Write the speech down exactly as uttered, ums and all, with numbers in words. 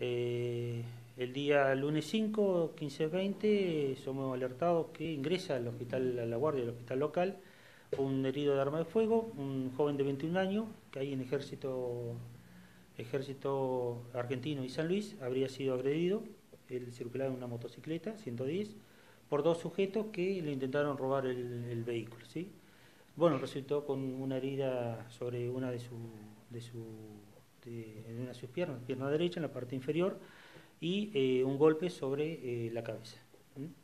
Eh, el día lunes cinco, quince veinte, somos alertados que ingresa al hospital, a la guardia del hospital local, un herido de arma de fuego, un joven de veintiún años, que ahí en ejército, ejército argentino y San Luis, habría sido agredido. Él circulaba en una motocicleta, ciento diez, por dos sujetos que le intentaron robar el, el vehículo, ¿sí? Bueno, resultó con una herida sobre una de sus de su, de, en una de sus piernas, pierna derecha, en la parte inferior, y eh, un golpe sobre eh, la cabeza. ¿Mm?